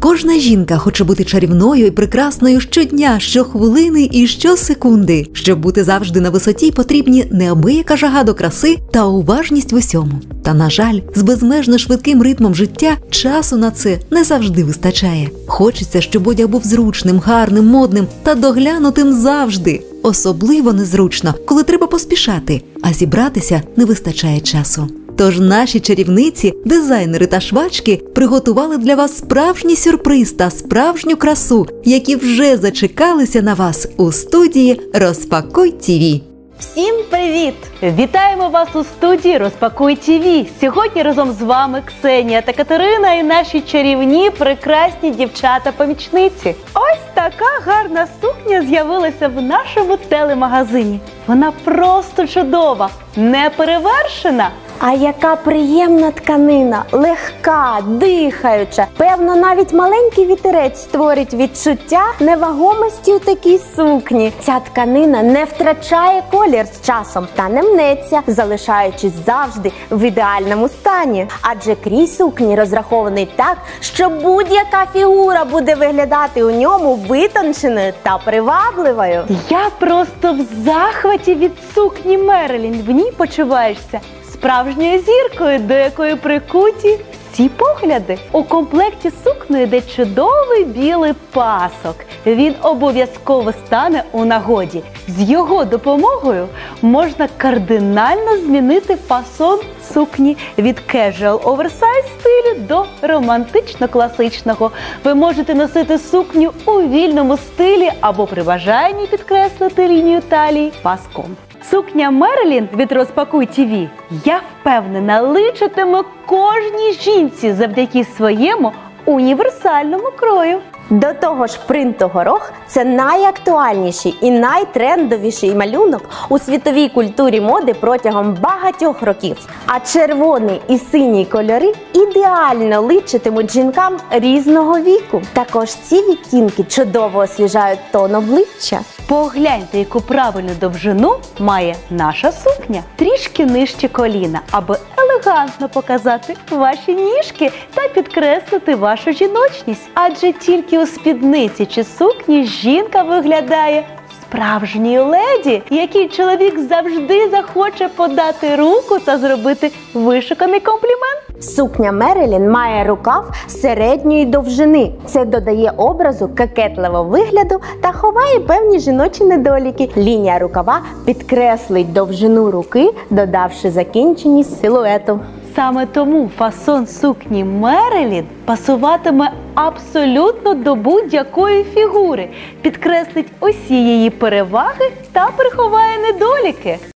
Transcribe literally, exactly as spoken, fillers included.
Кожна жінка хоче бути чарівною і прекрасною щодня, щохвилини і щосекунди. Щоб бути завжди на висоті, потрібні неабияка жага до краси та уважність в усьому. Та, на жаль, з безмежно швидким ритмом життя часу на це не завжди вистачає. Хочеться, щоб одяг був зручним, гарним, модним та доглянутим завжди. Особливо незручно, коли треба поспішати, а зібратися не вистачає часу. Тож наші чарівниці, дизайнери та швачки приготували для вас справжній сюрприз та справжню красу, які вже зачекалися на вас у студії «Розпакуй ТІВІ». Всім привіт! Вітаємо вас у студії «Розпакуй ТІВІ». Сьогодні разом з вами Ксенія та Катерина і наші чарівні, прекрасні дівчата-помічниці. Ось така гарна сукня з'явилася в нашому телемагазині. Вона просто чудова, неперевершена. А яка приємна тканина, легка, дихаюча. Певно, навіть маленький вітерець створить відчуття невагомості у такій сукні. Ця тканина не втрачає колір з часом та не мнеться, залишаючись завжди в ідеальному стані. Адже крій сукні розрахований так, що будь-яка фігура буде виглядати у ньому витонченою та привабливою. Я просто в захваті від сукні Мерилін. В ній почуваєшся справжньою зіркою, до якої прикуті всі погляди. У комплекті сукні йде чудовий білий пасок. Він обов'язково стане у нагоді. З його допомогою можна кардинально змінити фасон сукні від casual oversize стилю до романтично-класичного. Ви можете носити сукню у вільному стилі або при бажанні підкреслити лінію талії паском. Сукня Мерилін від «Розпакуй ТІВІ», я впевнена, личитиме кожній жінці завдяки своєму універсальному крою. До того ж, принт горох – це найактуальніший і найтрендовіший малюнок у світовій культурі моди протягом багатьох років. А червоний і синій кольори ідеально личитимуть жінкам різного віку. Також ці відтінки чудово освіжають тон обличчя. Погляньте, яку правильну довжину має наша сукня. Трішки нижче коліна, аби елегантно показати ваші ніжки та підкреслити вашу жіночність. Адже тільки у спідниці чи сукні жінка виглядає справжньою леді, якій чоловік завжди захоче подати руку та зробити вишуканий комплімент. Сукня Мерилін має рукав середньої довжини. Це додає образу кокетливого вигляду та ховає певні жіночі недоліки. Лінія рукава підкреслить довжину руки, додавши закінченість силуету. Саме тому фасон сукні Мерилін пасуватиме абсолютно до будь-якої фігури, підкреслить усі її переваги та приховає недоліки.